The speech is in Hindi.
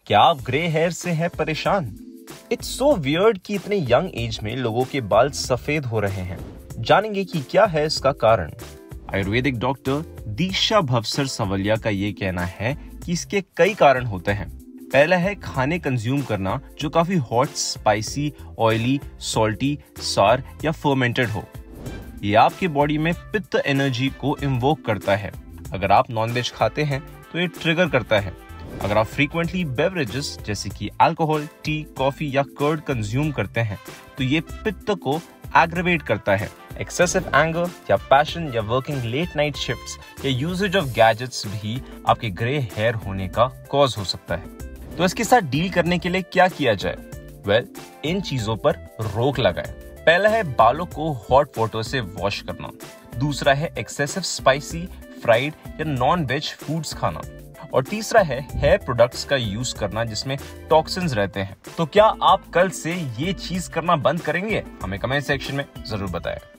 क्या आप ग्रे हेयर से हैं परेशान? इट्स सो वियर्ड कि इतने यंग एज में लोगों के बाल सफेद हो रहे हैं। जानेंगे कि क्या है इसका कारण। आयुर्वेदिक डॉक्टर दीक्षा भवसर सवलिया का ये कहना है कि इसके कई कारण होते हैं। पहला है खाने कंज्यूम करना जो काफी हॉट, स्पाइसी, ऑयली, सॉल्टी, सार या फर्मेंटेड हो। ये आपके बॉडी में पित्त एनर्जी को इन्वोक करता है। अगर आप नॉनवेज खाते हैं तो ये ट्रिगर करता है। अगर आप फ्रीक्वेंटली बेवरेजेस जैसे कि अल्कोहल, टी, कॉफी या कर्ड कंज्यूम करते हैं तो ये पित्त को एग्रेवेट करता है। एक्सेसिव एंगर या पैशन या वर्किंग लेट नाइट शिफ्ट्स या यूजेज ऑफ गैजेट्स भी आपके ग्रे हेयर होने का कॉज हो सकता है। तो इसके साथ डील करने के लिए क्या किया जाए? इन चीजों पर रोक लगाएं। पहला है बालों को हॉट वाटर से वॉश करना। दूसरा है एक्सेसिव स्पाइसी, फ्राइड या नॉन वेज फूड्स खाना। और तीसरा है हेयर प्रोडक्ट्स का यूज करना जिसमें टॉक्सिन्स रहते हैं। तो क्या आप कल से ये चीज करना बंद करेंगे? हमें कमेंट सेक्शन में जरूर बताएं।